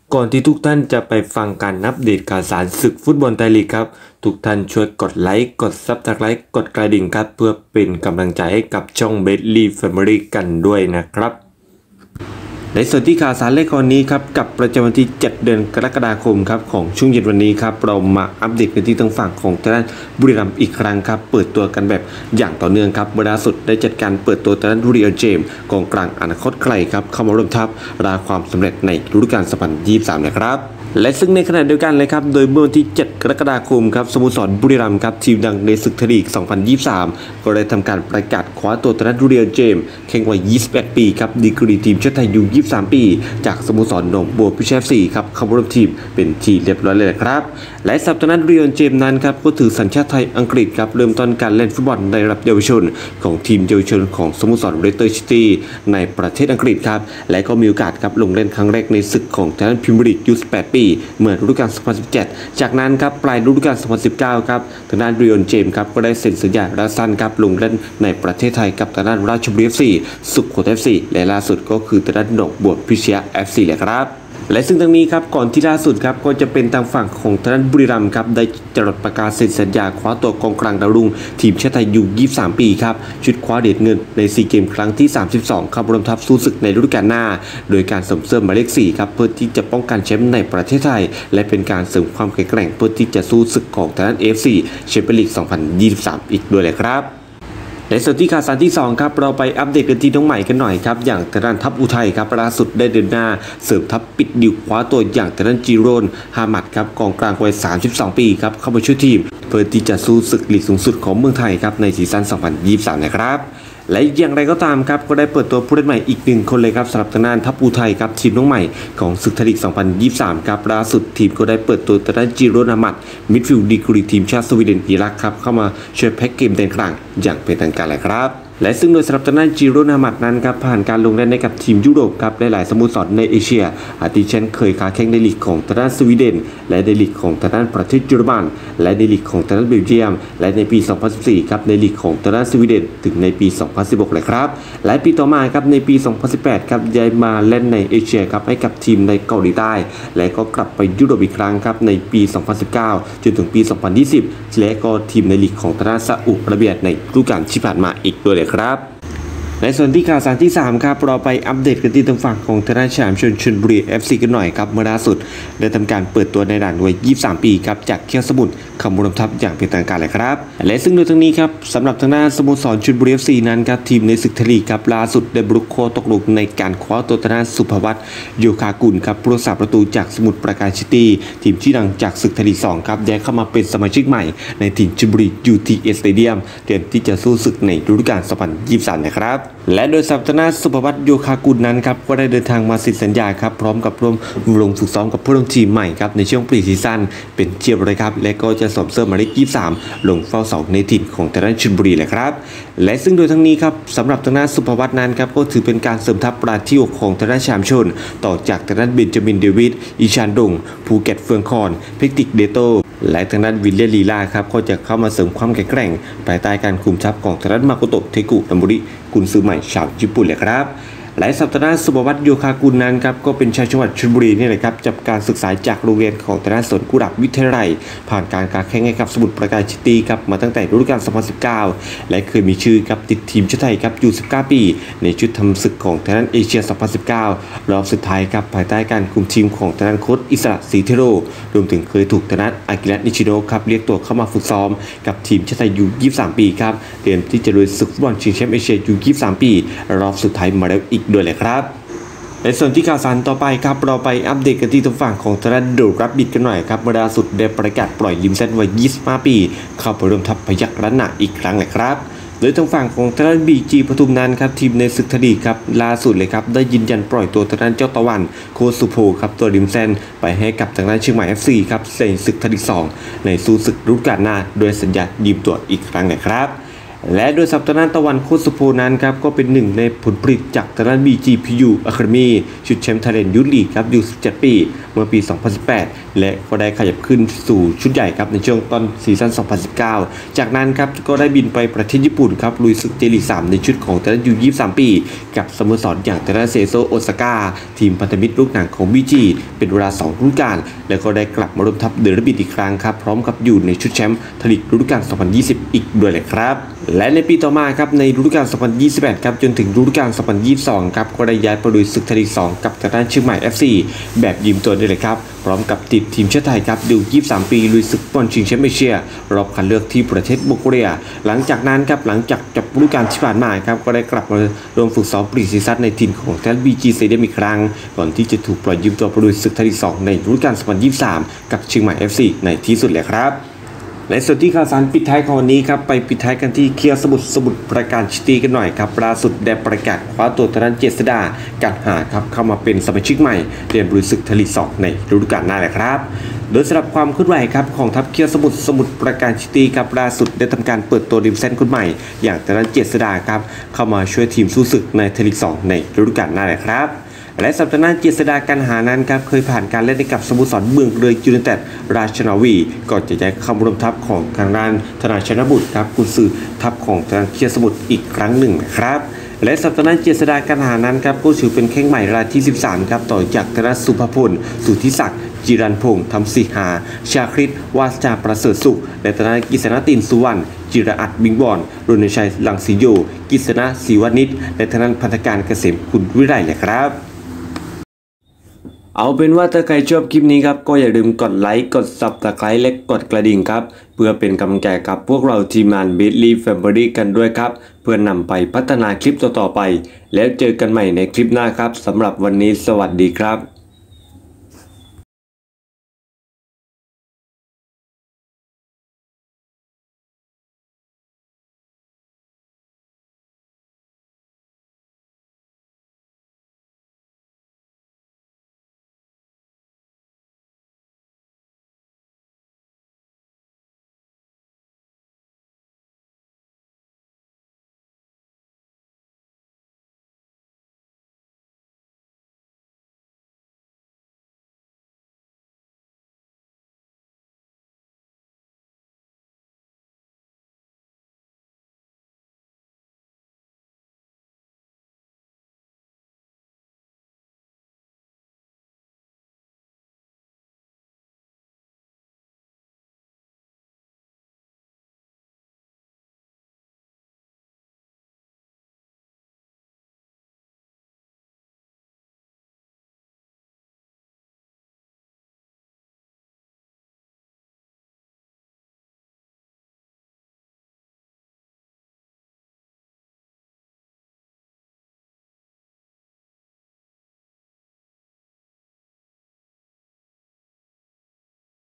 ก่อนที่ทุกท่านจะไปฟังการอัปเดตข่าวสารศึกฟุตบอลไทยลีกครับทุกท่านช่วยกดไลค์กดซับสไครต์กดกระดิ่งครับเพื่อเป็นกำลังใจให้กับช่องเบสลีแฟมิลี่กันด้วยนะครับในส่วนที่ข่าวสารเลขคนนี้ครับกับประจำวันที่7 เดือนกรกฎาคมครับของช่วงเย็นวันนี้ครับเรามาอัปเดตกันที่ทางฝั่งของทางด้านบุรีรัมย์อีกครั้งครับเปิดตัวกันแบบอย่างต่อเนื่องครับเมื่อล่าสุดได้จัดการเปิดตัวทางด้านเรียลเจมส์กองกลางอนาคตไกลครับเข้ามาร่วมทัพราความสำเร็จในฤดูกาล2023นะครับและซึ่งในขณะเดียวกันเลยครับโดยเมื่อวันที่7 กรกฎาคมครับสโมสรบุรีรัมย์ครับทีมดังในศึกไทยลีก2023ก็ได้ทำการประกาศคว้าตัวทางด้านเรียลเจมส์แข่งวัย21 ปีครับดีกรีทีมชาติไทยอยู่23 ปีจากสโมสรหนองบัวพิชย FC ครับเข้าร่วมทีมเป็นที่เรียบร้อยเลยครับและสัปดาห์นั้นเรียลเจมส์นั้นครับก็ถือสัญชาติไทยอังกฤษครับเริ่มต้นการเล่นฟุตบอลในระดับเยาวชนของทีมเยาวชนของสโมสรเลสเตอร์ซิตี้ในประเทศอังกฤษครับและก็มีโอกาสครับลงเล่นครั้งแรกในศึกของทางด้านพรีเมียร์ลีกอยู่18 ปีเมื่อฤดูกาล2017จากนั้นครับปลายฤดูกาล2019ครับทางด้านเรียลเจมส์ครับก็ได้เซ็นสัญญาระยะสั้นครับลงเล่นในประเทศไทยกับทางด้านราชบุรี FC สุโขทัย FC และล่าสุดก็คือทางด้านหนองบัวพิชย FC เลยครับและซึ่งทางนี้ครับก่อนที่ล่าสุดครับก็จะเป็นทางฝั่งของทางด้านบุรีรัมย์ครับได้จดประกาศเซ็นสัญญาคว้าตัวกองกลางดาวรุ่งทีมชาติไทยอยู่23 ปีครับชุดคว้าเหรียญเงินในซีเกมครั้งที่32ครับรวมทัพสู้ศึกในฤดูกาลหน้าโดยการเสริมหมายเลข4ครับเพื่อที่จะป้องกันแชมป์ในประเทศไทยและเป็นการเสริมความแข็งแกร่งเพื่อที่จะสู้ศึกของทางด้าน AFC แชมเปี้ยนลีก2023อีกด้วยเลยครับในส่วนที่ข่าวสารที่2ครับเราไปอัปเดตกันที่น้องใหม่กันหน่อยครับอย่างทางด้านทัพอุทัยครับล่าสุดได้เดินหน้าเสริมทัพปิดดิวคว้าตัวอย่างทางด้านจิโรนฮามัดครับกองกลางวัย32 ปีครับเข้ามาช่วยทีมเพื่อที่จะสู้ศึกลีกสูงสุดของเมืองไทยครับในซีซั่น2023นะครับและอย่างไรก็ตามครับก็ได้เปิดตัวผู้เล่นใหม่อีก1 คนเลยครับสำหรับทางด้านทัพอุทัยครับทีมน้องใหม่ของศึกไทยลีก2023ครับล่าสุดทีมก็ได้เปิดตัวทางด้านจิโรนฮามัดมิดฟิลด์ดีกรีทีมชาติสวีเดนอิรักครับเข้ามาช่วยแพ็กเกมแดนกลางอย่างเป็นทางการเลยครับและซึ่งโดยสำหรับทางด้านจิโรนฮามัดนั้นครับผ่านการลงเล่นในกับทีมยุโรปครับหลายๆสโมสรในเอเชียอาทิเช่นเคยค้าแข่งในลีกของทางด้านสวีเดนและในลีกของทางด้านประเทศเยอรมันและในลีกของทางด้านเบลเยียมและในปี2014ครับในลีกของทางด้านสวีเดนถึงในปี2016เลยครับและปีต่อมาครับในปี2018ครับย้ายมาเล่นในเอเชียครับให้กับทีมในเกาหลีใต้และก็กลับไปยุโรปอีกครั้งครับในปี2019จนถึงปี2020และก็ทีมในลีกของทางด้านซาอุดิอาระเบียในฤดูกาลที่ผ่านมาอีกด้วยเลยครับในส่วนที่ข่าวสารที่3ครับเราไปอัปเดตกันที่ทางฝั่งของทางด้านฉลามชลชลบุรี FC กันหน่อยครับเมื่อล่าสุดได้ทำการเปิดตัวในด่านวัย23 ปีครับจากเขี้ยวสมุทรเข้ามาร่วมทัพอย่างเป็นทางการเลยครับและซึ่งโดยทั้งนี้ครับสำหรับทางด้านสโมสรชลบุรี FC นั้นครับทีมในศึกไทยลีกครับล่าสุดได้บรุกโคตกลงในการคว้าตัวทางด้านสุภวัตโยคากุลครับผู้รักษาประตูจากสมุทรปราการซิตี้ทีมที่ดังจากศึกไทยลีก2ครับย้ายเข้ามาเป็นสมาชิกใหม่ในทีมชลบุรี UTS Stadium เตรียมที่จะสู้ศึกในฤดูกาล2023นะครับและโดยสัปดาห์สุภวัตโยคากุลนั้นครับก็ได้เดินทางมาเซ็นสัญญาครับพร้อมกับร่วมลงฝึกซ้อมกับผู้ร่วมทีมใหม่ครับในช่วงปรีซีซั่นเป็นเชียร์เลยครับและก็จะสวมเสื้อหมายเลข23ลงเฝ้าเสาในทีมของทางด้านชลบุรีเลยครับและซึ่งโดยทั้งนี้ครับสำหรับทางด้านสุภวัตนั้นครับก็ถือเป็นการเสริมทัพรายที่6ของทางด้านฉลามชลต่อจากทางด้านเบนจามินเดวิดอิชานดงภูเก็ตเฟืองคอนเพกติกเดโตและทางด้านวิลเลียลีลาครับก็จะเข้ามาเสริมความแข็งแกร่งภายใต้การคุมทัพของทางด้านมาโกโตะเทกุนัมบุริกุนซือใหม่ชาวญี่ปุ่นเลยครับและสัปดาห์สุภวัตโยคากุลนั้นครับก็เป็นชาวจังหวัดชลบุรีนี่แหละครับจับการศึกษาจากโรงเรียนของทางด้านสวนกุหลาบวิทยาลัยผ่านการค้าแข่งให้กับสมุทรปราการซิตี้ครับมาตั้งแต่ฤดูกาล2019และเคยมีชื่อครับติดทีมชาติไทยครับอยู่19 ปีในชุดทำศึกของทางด้านเอเชีย2019รอบสุดท้ายครับภายใต้การคุมทีมของทางด้านโค้ชอิสระศรีเทโรรวมถึงเคยถูกทางด้านอากิระนิชิโนะครับเรียกตัวเข้ามาฝึกซ้อมกับทีมชาติไทยอยู่23 ปีครับเตรียมที่จะลุยศึกฟุตบอลชิงแชมป์เอเชียอยู่23 ปีรอบสุดท้ายมาแล้วอีกด้วยเลยครับในส่วนที่ข่าวสารต่อไปครับเราไปอัปเดตกันที่ทางฝั่งของทางด้านดูรับบิดกันหน่อยครับเมื่อล่าสุดได้ประกาศปล่อยลิมเซนวัย25 ปีเข้าไปร่วมทัพพยัคฆ์ล้านนาอีกครั้งเลยครับโดยทางฝั่งของทางด้านบีจีปทุมนั้นครับทีมในศึกไทยลีกครับล่าสุดเลยครับได้ยืนยันปล่อยตัวทางด้านเจ้าตะวันโคสุโพครับตัวลิมเซนไปให้กับทางด้านเชียงใหม่ FC ครับในศึกไทยลีก2ในสู้ศึกฤดูกาลหน้าโดยสัญญายืมตัวอีกครั้งนะครับและโดยสัปดาห์ตะวันโคตรสุโพนั้นครับก็เป็นหนึ่งในผลผลิตจากทางด้าน BGPU Academy ชุดแชมป์ไทยแลนด์ยูทลีกครับอยู่17 ปีเมื่อปี 2018 และก็ได้ขยับขึ้นสู่ชุดใหญ่ครับในช่วงต้นซีซั่น 2019 จากนั้นครับก็ได้บินไปประเทศญี่ปุ่นครับลุยศึกเจลีก 3 ในชุดของทางด้านยู23 ปีกับสโมสรอย่างทางด้านเซโซโอซาก้าทีมพันธมิตรลูกหนังของ BG เป็นเวลา2 ฤดูกาลแล้วก็ได้กลับมาร่วมทัพเดอะแรบบิทอีกครั้งครับพร้อมกับอยู่ในชุดแชมป์ไทยลีกฤดูกาล 2020 อีกด้วยเลยครับและในปีต่อมาครับในฤดูกาล 2021 ครับจนถึงฤดูกาล 2022 ครับก็ได้ย้ายไปลุยศึกไทยลีก 2 กับทางด้านเชียงใหม่ FC แบบยืมตัวได้เลยครับพร้อมกับติดทีมชาติไทยครับดู23 ปีลุยศึกฟุตบอลชิงแชมป์เอเชียรอบคัดเลือกที่ประเทศบัลแกเรียหลังจากนั้นครับหลังจากจบฤดูกาลที่ผ่านมาครับก็ได้กลับมารวมฝึกซ้อมปรีซีซั่นในทีมของทาง BG สเตเดียมอีกครั้งก่อนที่จะถูกปล่อยยืมตัวไปลุยศึกไทยลีก 2 ในฤดูกาล 2023 กับเชียงใหม่ FC ในที่สุดเลยครับและส่วนที่ข่าวสารปิดท้ายของวันนี้ครับไปปิดท้ายกันที่เคียวสมุทรปราการซิตี้กันหน่อยครับล่าสุดได้ประกาศคว้าตัวทางด้านเจษฎาการหาครับเข้ามาเป็นสมาชิกใหม่เรียนลุยศึกไทยลีก 2 ในฤดูกาลหน้าเลยครับโดยสำหรับความเคลื่อนไหวครับของทัพเคียวสมุทรปราการซิตี้ครับล่าสุดได้ทำการเปิดตัวดิวเซนคนใหม่อย่างทางด้านเจษฎาครับเข้ามาช่วยทีมสู้ศึกในไทยลีก 2 ในฤดูกาลหน้าเลยครับและสัปดาห์หน้าเจษฎาการหานั้นครับเคยผ่านการเล่นให้กับสโมสรเมืองเลยยูไนเต็ดราชนาวีก่อนจะย้ายเข้าร่วมทัพของทางด้านธนาชนบุตรครับกุนซือทัพของทางเคียวสมุทรอีกครั้งหนึ่งนะครับและสัปดาห์หน้าเจษฎาการหานั้นครับก็ถือเป็นแข้งใหม่รายที่ 13 ครับต่อจากธนสุภพลสุทธิศักดิ์จิรันพงษ์ธรรมสิหาชาคริตวาสจาประเสริฐสุขและธนากิษณตินสุวรรณจิรอัดบิงบอนรณชัยลังสีโยกิษณะศรีวณิชและธนาพันธการเกษมคุณวิไลเลยครับเอาเป็นว่าถ้าใครชอบคลิปนี้ครับก็อย่าลืมกดไลค์กด Subscribe และกดกระดิ่งครับเพื่อเป็นกำลังใจกับพวกเราทีมงาน Bedley Family กันด้วยครับเพื่อนำไปพัฒนาคลิปต่อๆไปแล้วเจอกันใหม่ในคลิปหน้าครับสำหรับวันนี้สวัสดีครับ